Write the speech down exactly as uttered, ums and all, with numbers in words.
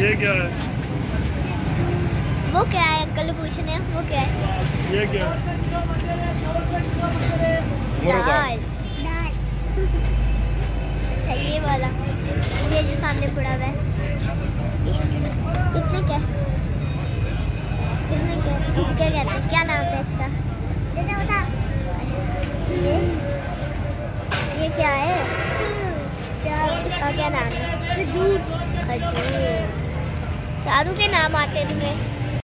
ये क्या है? वो क्या है अंकल पूछने हैं, वो क्या है? ये क्या है? दाल। दाल। अच्छा ये वाला, ये जो सामने पड़ा हुआ है कितने का? कितने का? कुछ क्या कहते हैं, क्या नाम है इसका? ये ये क्या है? इसका क्या नाम है? खजूर। खजूर। चारों के नाम आते हैं तुम्हें?